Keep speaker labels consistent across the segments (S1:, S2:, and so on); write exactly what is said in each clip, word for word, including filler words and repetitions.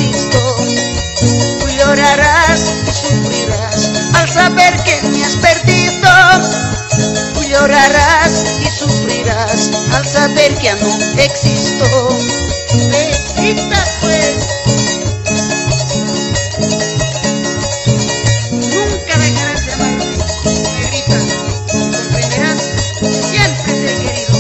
S1: existo. Tú llorarás y sufrirás al saber que me has perdido. Tú llorarás y sufrirás al saber que ya no existo. Necesitas pues. Nunca dejarás de amarme, negrita. Comprenderás que siempre te he querido.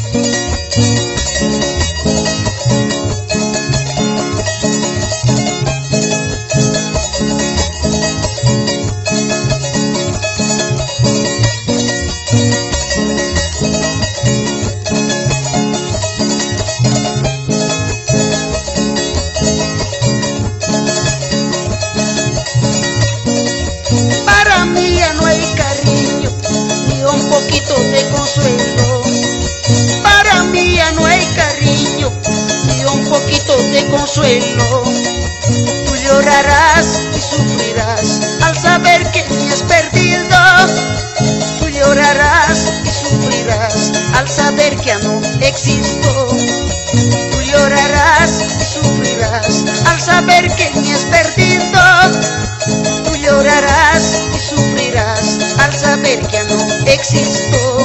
S1: Para mí ya no hay cariño, ni un poquito de consuelo. Para mí ya no hay cariño, ni un poquito de consuelo. Tú llorarás y sufrirás al saber que me has perdido. Tú llorarás y sufrirás al saber que ya no existo. Tú llorarás y sufrirás al saber que me has perdido. Tú llorarás y sufrirás al saber que ya no existo.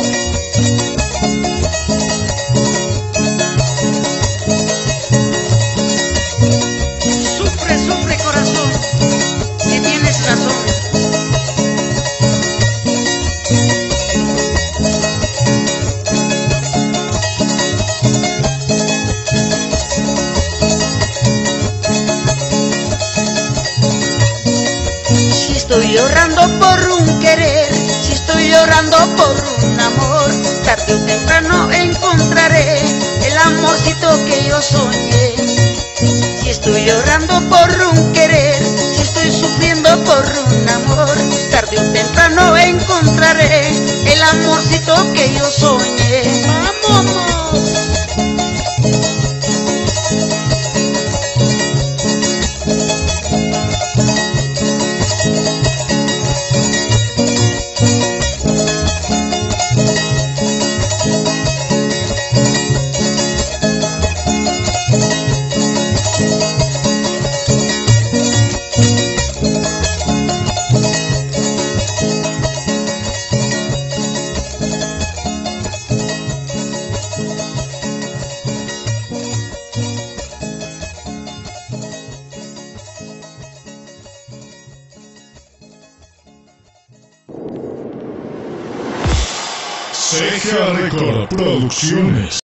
S1: Sufre, sufre corazón, que tienes razón. Si estoy llorando por un querer, si estoy llorando por un amor, tarde o temprano encontraré el amorcito que yo soñé. Si estoy llorando por un querer, si estoy sufriendo por un amor, tarde o temprano encontraré el amorcito que yo soñé. ¡Vámonos!
S2: C G A Record Producciones.